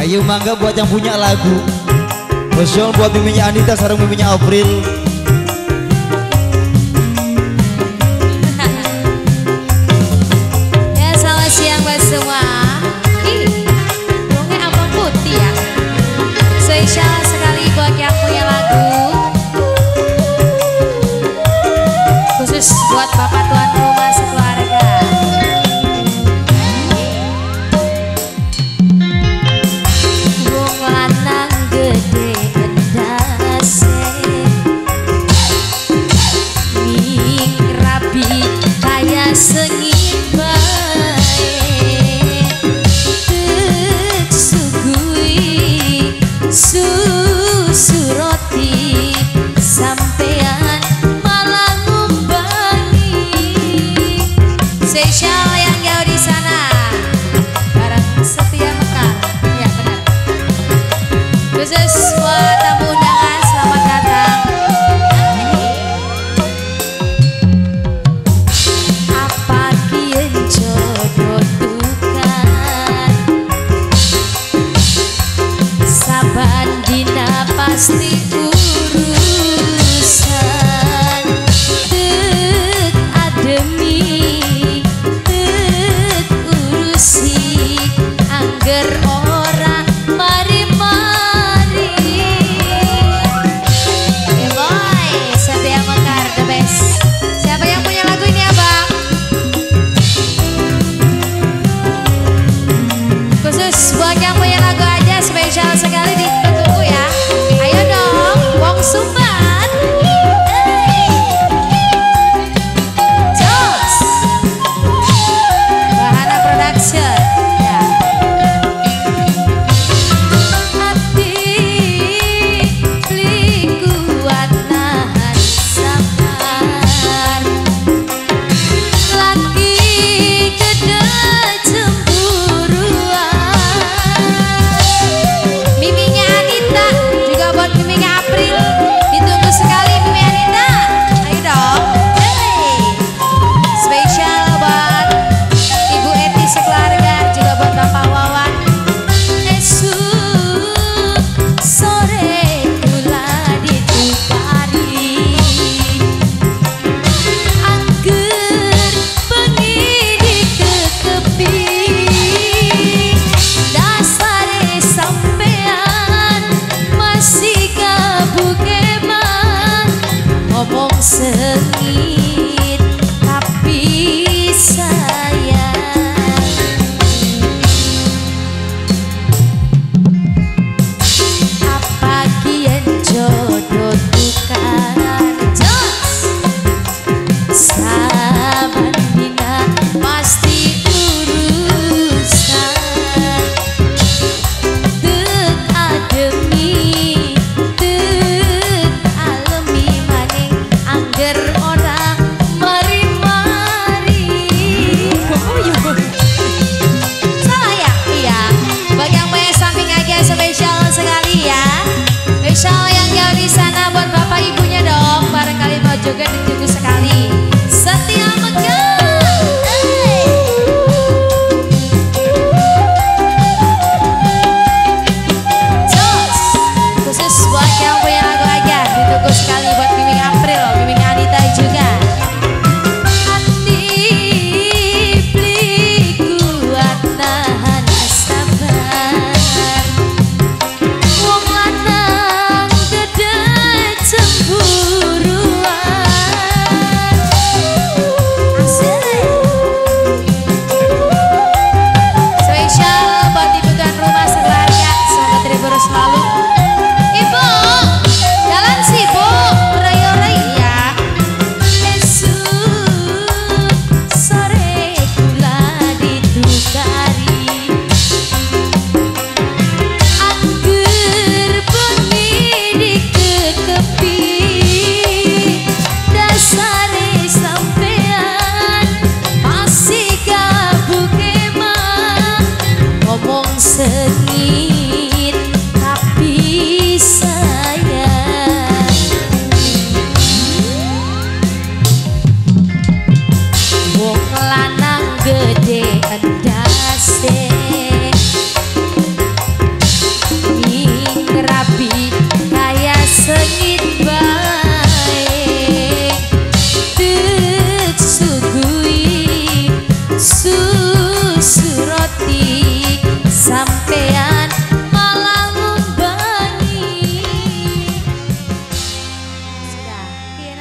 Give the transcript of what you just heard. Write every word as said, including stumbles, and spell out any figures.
Ayo mangga buat yang punya lagu. Spesial buat miminya Anita sareng miminya April. Ya selamat siang buat semua. Ih, bunga abang putih ya. Spesial sekali buat yang punya lagu. Khusus buat bapak tuan rumah sekeluarga. Wong lanang gede endase, ming rapi kaya sengit bae, tek sugui susu roti sampean malah ngumbangi. Spesial yang jauh di sana bareng Setia Mekar. Ya benar. Khusus buat tamu undangan, selamat datang. Apa kian jodoh tukan, saban dina pasti urusan. Tek ademi, tek urusi, angger ora mari-mari. Eh boy, Setia Mekar the best. Siapa yang punya lagu ini abang? Khusus buat yang punya lagu aja, spesial sekali ditunggu ya. Ayo dong, Wong Sumban. Hey. Jos. Bahana Production. Ya. Hati beli kuat nahan sabar, lagi gede cemburuan. Miminya Anita juga buat miminya April, ditunggu sekali Mimi Anita. Ayo dong. Hey. Spesial buat Ibu Eti sekeluarga, juga buat Bapak Wawan. Esuk sore kula ditukari, angger bengi dikekepi, dasare sampean masih kabukeman, ngomong sengit tapi sayang. Apa kian jodoh tukaran, jos saban dina pasti urusan. Tek ademi, tek alemi maning, angger orang mari-mari. Oh iya. Salah ya? Iya. Bagi yang punya samping aja spesial sekali ya. Spesial yang jauh di sana buat bapak ibunya dong. Barangkali mau juga ditunggu sekali. Setia Mekar. Hey. Jos. Khusus buat yang punya lagu aja, ditunggu sekali buat Mimi April, Mimi Anita juga. Hati beli kuat nahan sabar, wong lanang gede cemburuan. Asik. Spesial buat ibu tuan rumah sekeluarga, semoga terhibur selalu. Ibu, jalan sih bu, rai-rai ya. Esuk sore kula ditukari, angger bengi dikekepi, dasare sampean masih kabukeman, ngomong sengit tapi sayang. Wong lanang gede endase,